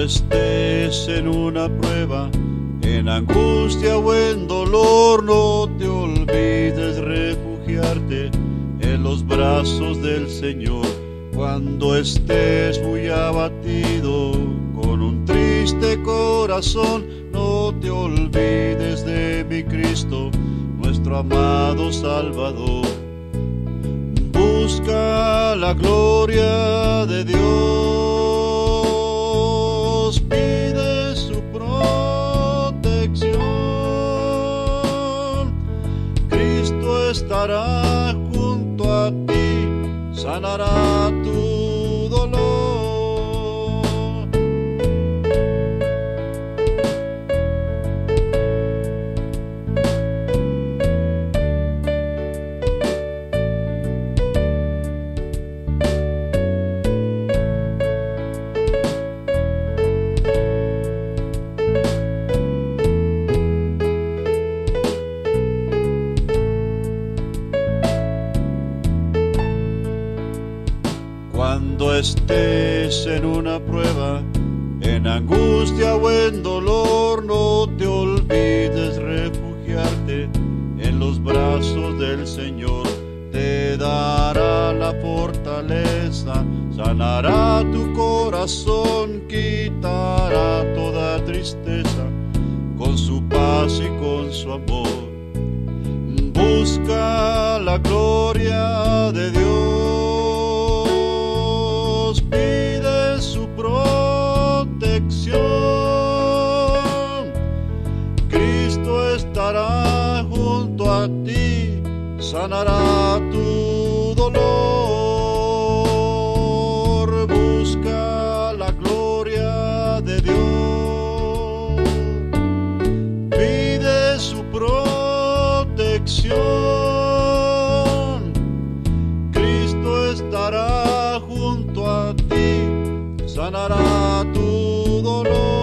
estés en una prueba, en angustia o en dolor, no te olvides refugiarte en los brazos del Señor. Cuando estés muy abatido, con un triste corazón, no te olvides de mi Cristo, nuestro amado Salvador. Busca la gloria de Dios, pide su protección. Cristo estará junto a ti, sanará tu dolor. Cuando estés en una prueba, en angustia o en dolor, no te olvides refugiarte en los brazos del Señor. Te dará la fortaleza, sanará tu corazón, quitará toda tristeza con su paz y con su amor. Busca la gloria de Dios, pide su protección. Cristo estará junto a ti, sanará tu dolor. Busca la gloria de Dios, pide su protección. Cristo estará junto a ti, sanará tu dolor.